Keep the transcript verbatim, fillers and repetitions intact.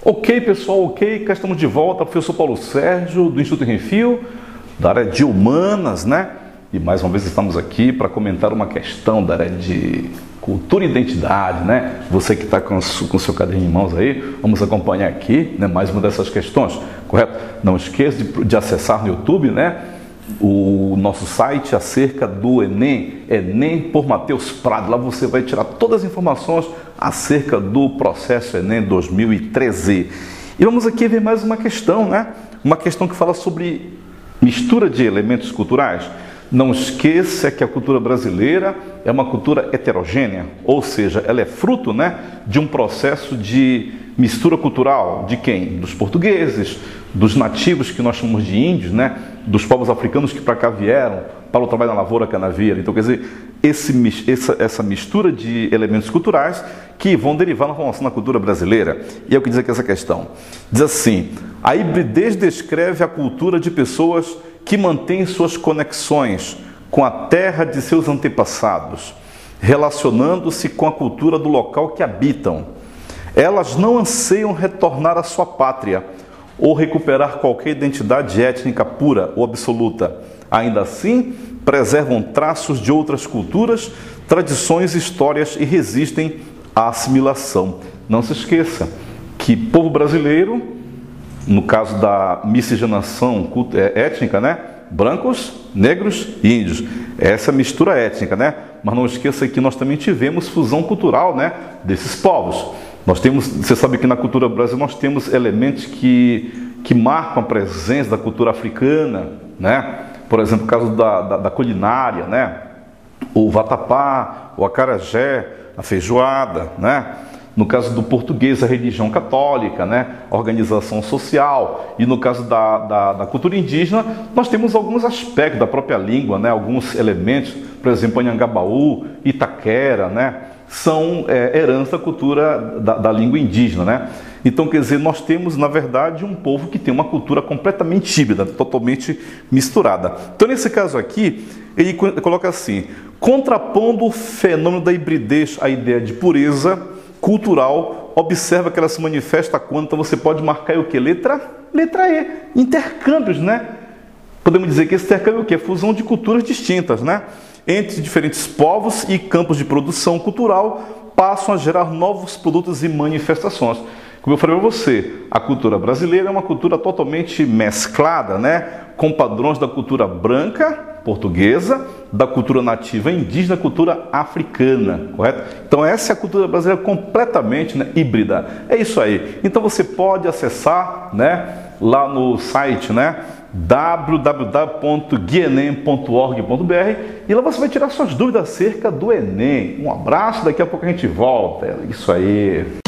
Ok, pessoal, ok, cá estamos de volta, professor Paulo Sérgio, do Instituto Renfio, da área de Humanas, né? E mais uma vez estamos aqui para comentar uma questão da área de cultura e identidade, né? Você que está com o seu caderno em mãos aí, vamos acompanhar aqui, né, mais uma dessas questões, correto? Não esqueça de, de acessar no YouTube, né, o nosso site acerca do Enem, Enem por Matheus Prado. Lá você vai tirar todas as informações acerca do processo Enem dois mil e treze. E vamos aqui ver mais uma questão, né? Uma questão que fala sobre mistura de elementos culturais. Não esqueça que a cultura brasileira é uma cultura heterogênea, ou seja, ela é fruto, né, de um processo de mistura cultural. De quem? Dos portugueses, dos nativos que nós chamamos de índios, né, dos povos africanos que para cá vieram para o trabalho na lavoura canavieira. Então, quer dizer, esse, essa, essa mistura de elementos culturais que vão derivar na formação da cultura brasileira. E é o que diz aqui essa questão. Diz assim: a hibridez descreve a cultura de pessoas que mantêm suas conexões com a terra de seus antepassados, relacionando-se com a cultura do local que habitam. Elas não anseiam retornar à sua pátria ou recuperar qualquer identidade étnica pura ou absoluta. Ainda assim, preservam traços de outras culturas, tradições e histórias e resistem à assimilação. Não se esqueça que povo brasileiro, no caso da miscigenação étnica, né? Brancos, negros e índios. Essa mistura étnica, né? Mas não esqueça que nós também tivemos fusão cultural, né, desses povos. Nós temos, você sabe que na cultura brasileira nós temos elementos que, que marcam a presença da cultura africana, né? Por exemplo, o caso da, da, da culinária, né? O vatapá, o acarajé, a feijoada, né? No caso do português, a religião católica, né? A organização social. E no caso da, da, da cultura indígena, nós temos alguns aspectos da própria língua, né? Alguns elementos, por exemplo, Anhangabaú, Itaquera, né? São é, herança da cultura da, da língua indígena, né? Então, quer dizer, nós temos, na verdade, um povo que tem uma cultura completamente híbrida, totalmente misturada. Então, nesse caso aqui, ele coloca assim: contrapondo o fenômeno da hibridez à ideia de pureza cultural, observa que ela se manifesta quando, então você pode marcar o que? Letra? Letra E. Intercâmbios, né? Podemos dizer que esse intercâmbio é o que? Fusão de culturas distintas, né? Entre diferentes povos e campos de produção cultural passam a gerar novos produtos e manifestações. Como eu falei para você, a cultura brasileira é uma cultura totalmente mesclada, né? Com padrões da cultura branca, portuguesa, da cultura nativa indígena, cultura africana, correto? Então essa é a cultura brasileira completamente, né, híbrida. É isso aí. Então você pode acessar, né, lá no site, né, w w w ponto guienem ponto org ponto b r, e lá você vai tirar suas dúvidas acerca do Enem. Um abraço, daqui a pouco a gente volta. É isso aí.